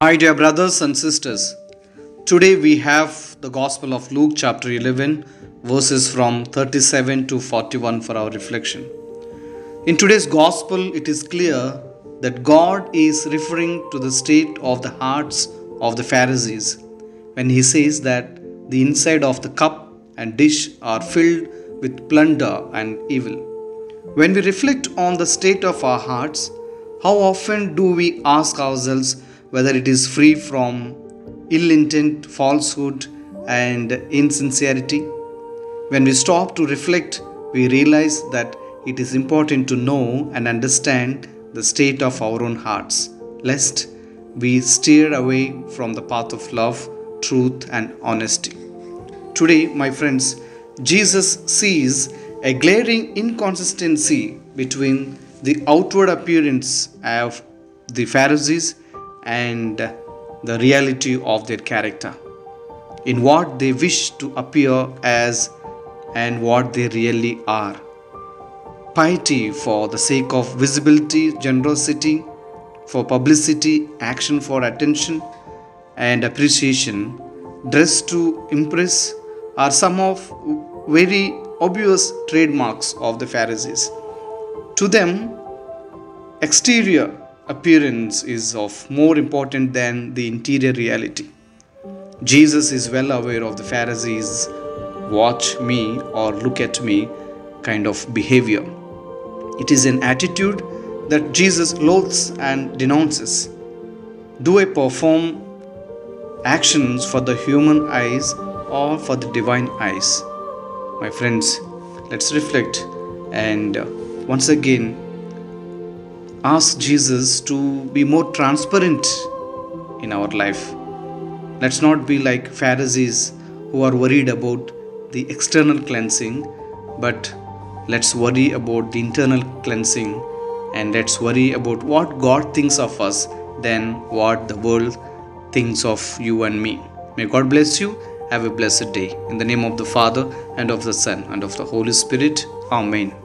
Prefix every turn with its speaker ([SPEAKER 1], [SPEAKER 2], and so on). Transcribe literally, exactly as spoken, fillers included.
[SPEAKER 1] Hi, dear brothers and sisters. Today we have the Gospel of Luke, chapter eleven, verses from thirty-seven to forty-one for our reflection. In today's Gospel, it is clear that God is referring to the state of the hearts of the Pharisees when He says that the inside of the cup and dish are filled with plunder and evil. When we reflect on the state of our hearts, how often do we ask ourselves whether it is free from ill intent, falsehood, and insincerity? When we stop to reflect, we realize that it is important to know and understand the state of our own hearts, lest we steer away from the path of love, truth, and honesty. Today, my friends, Jesus sees a glaring inconsistency between the outward appearance of the Pharisees and the reality of their character, in what they wish to appear as and what they really are. Piety for the sake of visibility, generosity for publicity, action for attention and appreciation, dress to impress are some of very obvious trademarks of the Pharisees. To them, exterior appearance is of more important than the interior reality. Jesus is well aware of the Pharisees' watch me or look at me kind of behavior. It is an attitude that Jesus loathes and denounces. Do I perform actions for the human eyes or for the divine eyes? My friends, let's reflect and once again ask Jesus to be more transparent in our life. Let's not be like Pharisees who are worried about the external cleansing, but let's worry about the internal cleansing, and let's worry about what God thinks of us than what the world thinks of you and me. May God bless you. Have a blessed day. In the name of the Father, and of the Son, and of the Holy Spirit. Amen.